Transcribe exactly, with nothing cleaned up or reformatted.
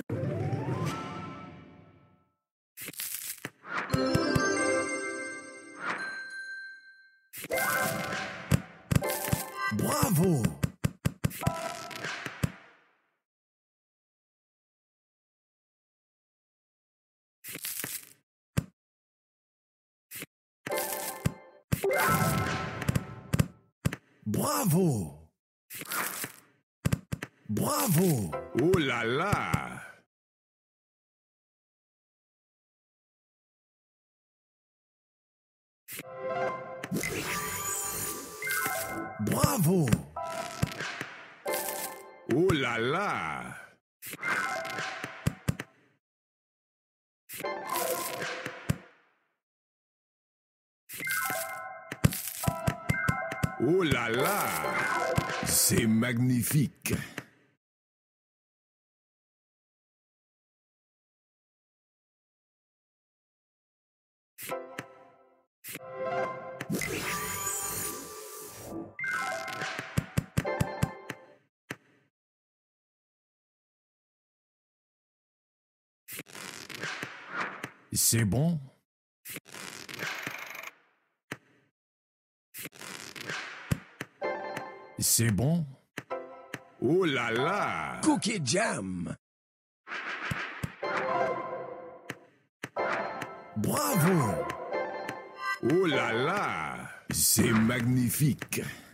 Bravo! Bravo! Bravo! Oh là là! Bravo! Oh là là! Oh là là! C'est magnifique! C'est bon? C'est bon? Oh là là! Cookie Jam! Bravo! Oh là là! C'est magnifique!